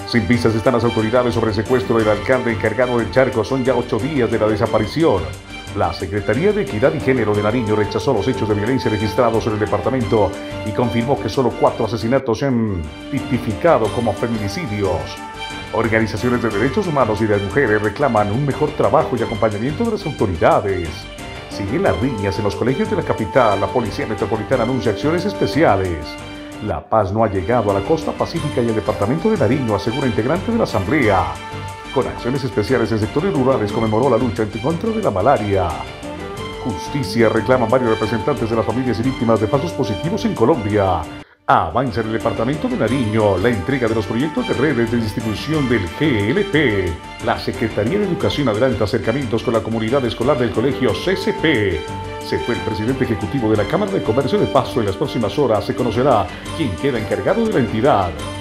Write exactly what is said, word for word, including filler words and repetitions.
Sin pistas están las autoridades sobre el secuestro del alcalde encargado del Charco. Son ya ocho días de la desaparición. La Secretaría de Equidad y Género de Nariño rechazó los hechos de violencia registrados en el departamento y confirmó que solo cuatro asesinatos se han tipificado como feminicidios. Organizaciones de derechos humanos y de mujeres reclaman un mejor trabajo y acompañamiento de las autoridades. Siguen las riñas en los colegios de la capital. La Policía Metropolitana anuncia acciones especiales. La paz no ha llegado a la costa pacífica y el departamento de Nariño, asegura integrante de la asamblea. Con acciones especiales en sectores rurales conmemoró la lucha en contra de la malaria. Justicia reclaman varios representantes de las familias y víctimas de falsos positivos en Colombia. Avanza en el departamento de Nariño la entrega de los proyectos de redes de distribución del G L P. La Secretaría de Educación adelanta acercamientos con la comunidad escolar del colegio C C P. Se fue el presidente ejecutivo de la Cámara de Comercio de Pasto. En las próximas horas se conocerá quién queda encargado de la entidad.